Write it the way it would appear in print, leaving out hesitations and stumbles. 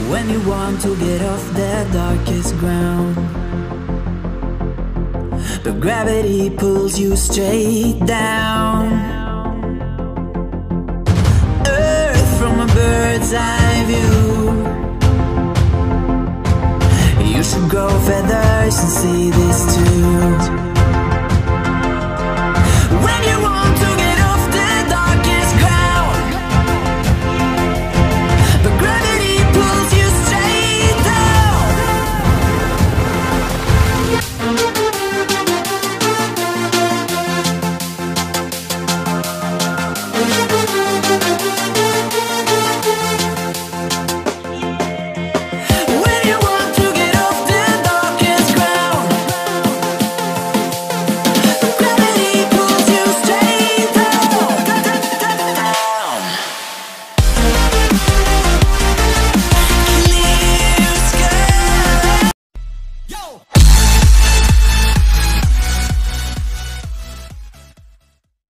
when you want to get off the darkest ground, but gravity pulls you straight down. Earth from a bird's eye view. You should grow feathers and see this too.